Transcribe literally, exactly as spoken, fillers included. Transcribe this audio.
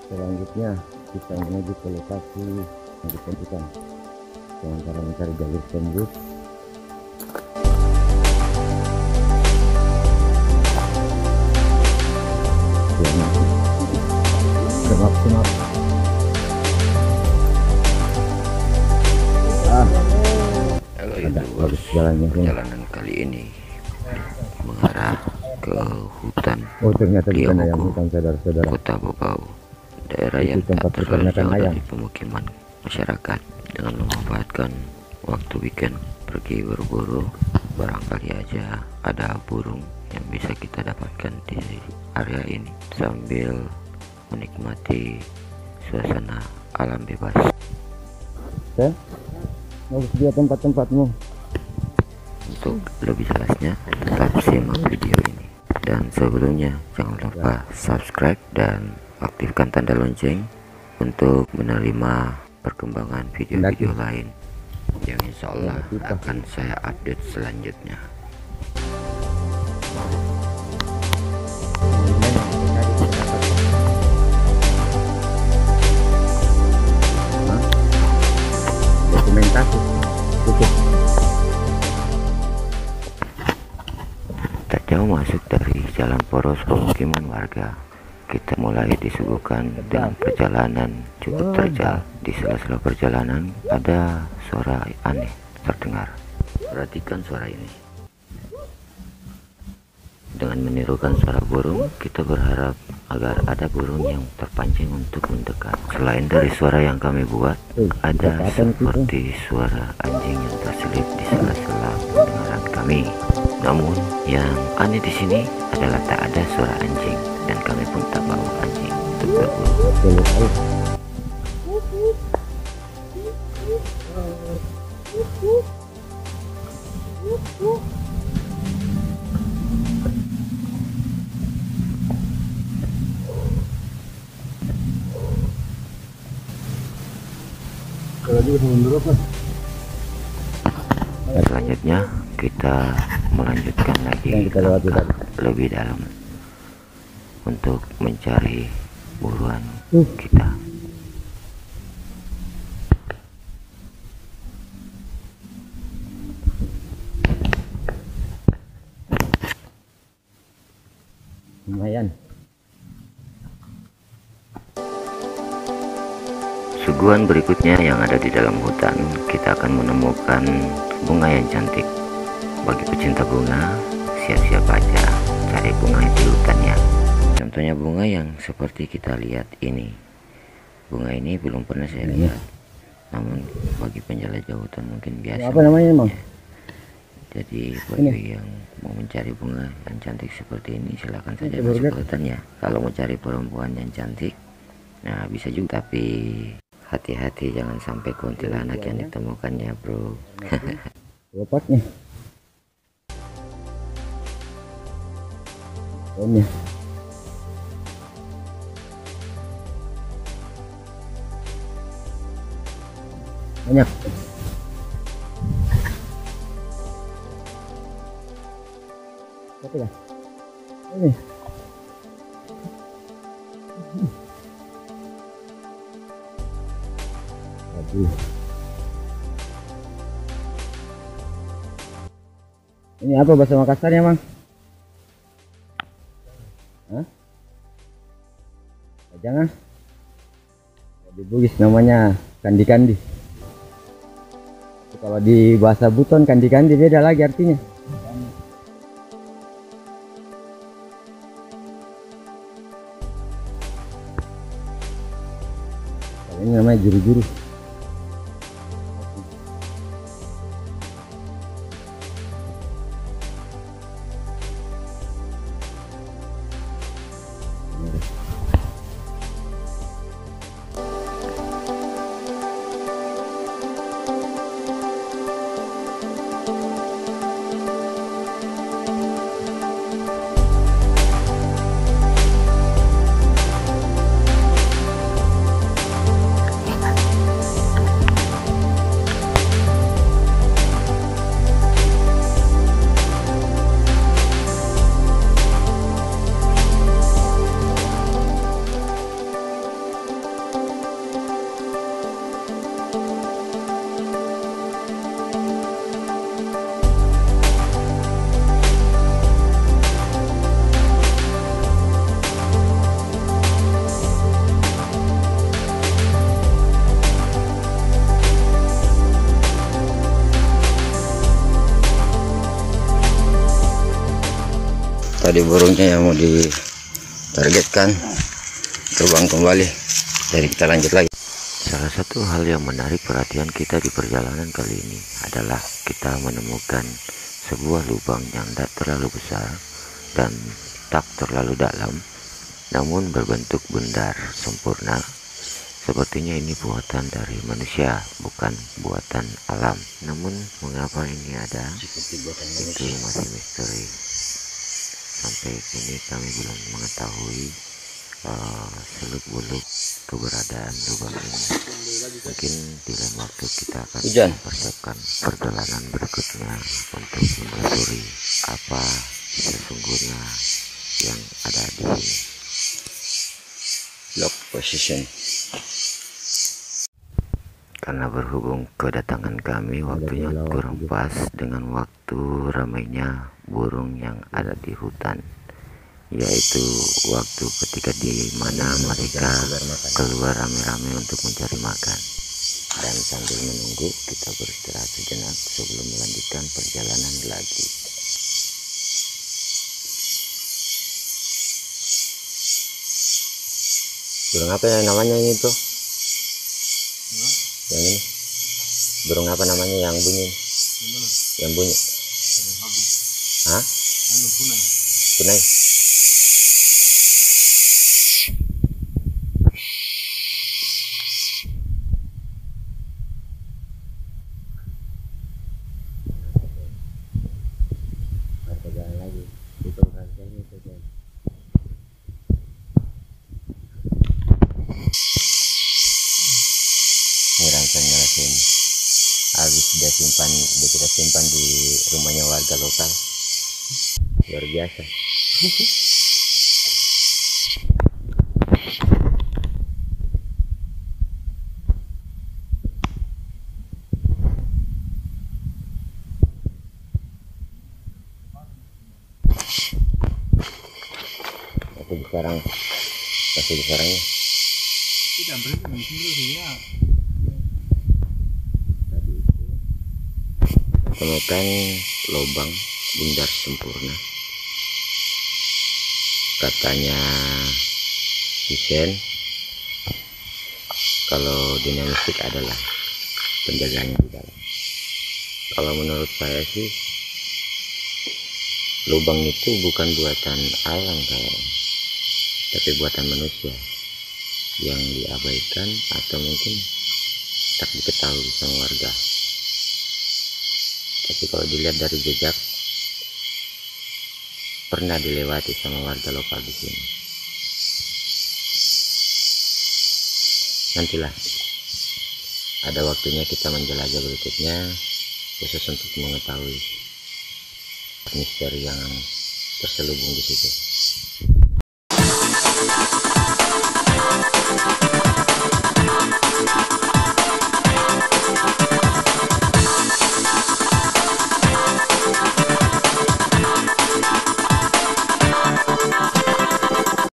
Selanjutnya kita menuju ke lokasi yang ditentukan dengan cara mencari jalur tembus. Semap-semap. Ah, Halo ada YouTube, bagus jalannya. perjalanan kali ini mengarah ke hutan Oh, ternyata bukan ayam Liabuku, hutan, saudara-saudara. Kota Baubau, daerah Itu yang tempat tak terlalu peternakan jauh ayam. dari pemukiman masyarakat. Dengan memanfaatkan waktu weekend pergi berburu, barangkali aja ada burung yang bisa kita dapatkan di area ini sambil menikmati suasana alam bebas. Oke, bagus dia tempat-tempatmu. Untuk lebih jelasnya tetap simak video ini, dan sebelumnya jangan lupa subscribe dan aktifkan tanda lonceng untuk menerima perkembangan video-video lain yang insya Allah akan saya update selanjutnya. Dokumentasi cukup. Tak jauh masuk dari jalan poros pemukiman warga, kita mulai disuguhkan dengan perjalanan cukup terjal. Di sela-sela perjalanan ada suara aneh terdengar. Perhatikan suara ini. Dengan menirukan suara burung, kita berharap agar ada burung yang terpancing untuk mendekat. Selain dari suara yang kami buat, ada seperti suara anjing yang terselip di sela-sela pendengaran kami. Namun yang aneh di sini adalah tak ada suara anjing, dan kami pun tak bawa anjing untuk berburu. Selanjutnya kita melanjutkan lagi Yang kita lewati langkah tadi. lebih dalam untuk mencari buruan Uh. kita. Lumayan. Suguhan berikutnya yang ada di dalam hutan, kita akan menemukan bunga yang cantik. Bagi pecinta bunga, siap-siap aja cari bunga di hutannya. Contohnya bunga yang seperti kita lihat ini. Bunga ini belum pernah saya Ini. lihat, namun bagi penjelajah hutan mungkin biasa. Apa namanya, Bang? Jadi bagi Ini. yang mau mencari bunga yang cantik seperti ini, silakan saja Ini masuk burger. ke hutannya. Kalau mau cari perempuan yang cantik, nah bisa juga, tapi hati-hati jangan sampai kuntilanak yang ditemukannya, bro. Lopatnya. Daunnya. Banyak. Satu ya. Ini. Aduh. Ini apa bahasa Makassarnya, Bang? Hah? Jangan. Di Bugis namanya kandi-kandi. Kalau di bahasa Buton kandi-kandi beda lagi artinya. Kalau ini namanya juru-juru. tadi burungnya yang mau ditargetkan terbang kembali. Jadi kita lanjut lagi. Salah satu hal yang menarik perhatian kita di perjalanan kali ini adalah kita menemukan sebuah lubang yang tidak terlalu besar dan tak terlalu dalam, namun berbentuk bundar sempurna. Sepertinya ini buatan dari manusia, bukan buatan alam. Namun mengapa ini ada, itu masih misteri. Sampai kini kami belum mengetahui uh, seluk-beluk keberadaan lubang ini. Mungkin di lain waktu kita akan Hujan. mempersiapkan perjalanan berikutnya untuk menelusuri apa sesungguhnya yang ada di sini. Lock position. Karena berhubung kedatangan kami waktunya kurang pas dengan waktu ramainya burung yang ada di hutan, yaitu waktu ketika di mana mereka keluar rame-rame untuk mencari makan. Dan sambil menunggu, kita beristirahat sejenak sebelum melanjutkan perjalanan lagi. Burung apa yang namanya ini tuh? Yang ini? Burung apa namanya yang bunyi? Yang bunyi? Hah? Punai. Jalan lagi. Itu rancangannya itu kan. Ini rancangnya sini. Habis dia simpan, dia kita simpan di rumahnya warga lokal. Luar biasa. Masih di sarang, masih di sarangnya. Temukan lubang bundar sempurna. Katanya Hisen, kalau dunia mistik adalah penjaganya di dalam. Kalau menurut saya sih lubang itu bukan buatan alam kayaknya, tapi buatan manusia yang diabaikan atau mungkin tak diketahui sama warga. Tapi kalau dilihat dari jejak, pernah dilewati sama warga lokal di sini. Nantilah ada waktunya kita menjelajah berikutnya, khusus untuk mengetahui misteri yang terselubung di situ.